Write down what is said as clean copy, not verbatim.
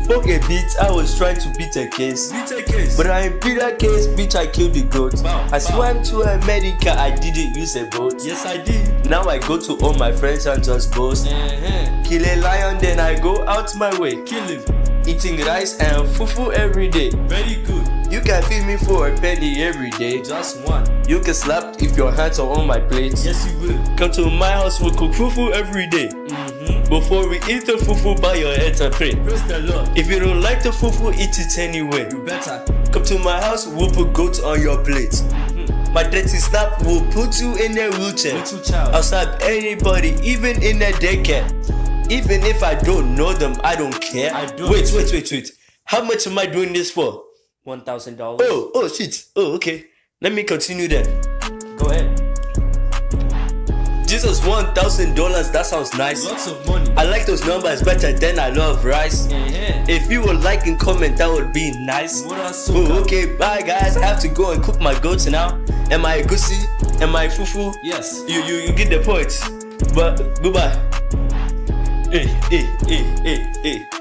spoke a bit, I was trying to beat a case. But I beat a case, bitch, I killed the goat. I swam to America, I didn't use a boat. Yes, I did. Now I go to all my friends and just boast. Kill a lion, then I go out my way. Kill him. Eating rice and fufu every day. Very good. You can feed me for a penny every day. Just one. You can slap if your hands are on my plate. Yes, you will. Come to my house, we cook fufu every day. Before we eat the fufu, bow your head and pray. Praise the Lord. If you don't like the fufu, eat it anyway. You better. Come to my house, we'll put goat on your plate. My dirty snap will put you in a wheelchair. Little child. I'll slap anybody, even in a daycare. Even if I don't know them, I don't care. I don't. Wait. How much am I doing this for? $1,000. Oh shit. Oh, okay. Let me continue then. Go ahead. Jesus, $1,000, that sounds nice. Lots of money. I like those numbers better than I love rice. If you would like and comment, that would be nice. Oh, okay, bye guys. I have to go and cook my goats now. Am I goosey? Am I fufu? Yes. You get the point. But goodbye. Hey.